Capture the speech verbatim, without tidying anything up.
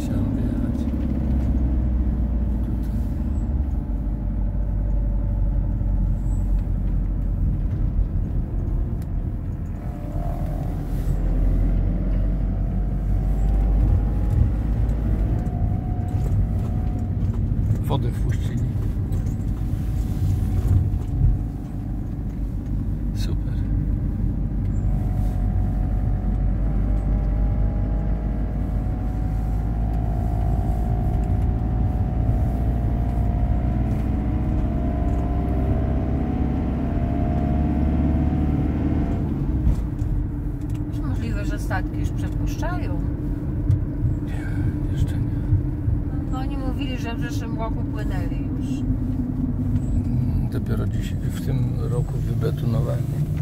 chciałem wjechać. Tutaj. Wodę wpuścili. Super. Możliwe, że statki już przepuszczają. Nie, jeszcze nie. No, oni mówili, że w zeszłym roku płynęli już. Dopiero dziś, w tym roku wybetonowali.